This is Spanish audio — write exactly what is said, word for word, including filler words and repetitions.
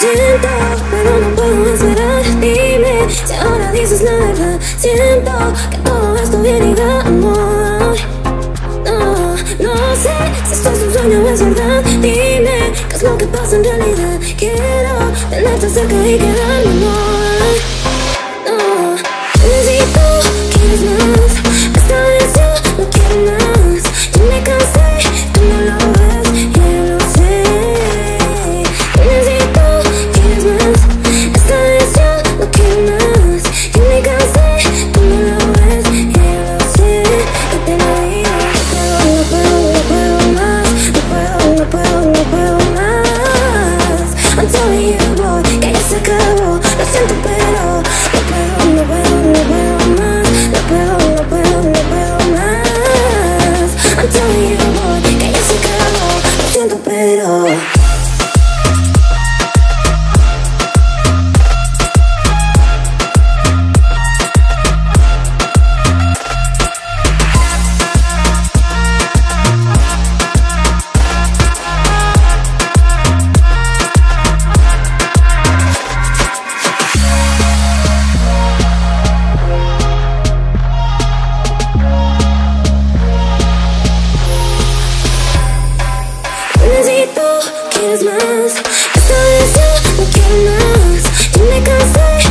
siento, pero no puedo esperar. Dime si ahora dices la verdad. Siento que todo esto viene y da amor. No, no sé si esto es un sueño o es verdad. Dime qué es lo que pasa en realidad. Quiero tenerte cerca y quedarme amor. No, necesito, quieres más. Esta vez yo no quiero más. Yo me cansé, tú no lo ves, yo lo sé. Necesito, quieres más. Esta vez yo no quiero más. Yo me cansé, tú no lo ves, yo lo sé. Yo te lo digo, no puedo, no puedo, no puedo más. No puedo, no puedo, no puedo más. I'm telling you, boy, que ya se acabó. Lo siento, pero no puedo, no puedo, no puedo más. No puedo, no puedo, no puedo más. I'm telling you, boy, que ya se acabó. Lo siento, pero necesito, quieres más. Esta vez yo no quiero más. Yo me cansé.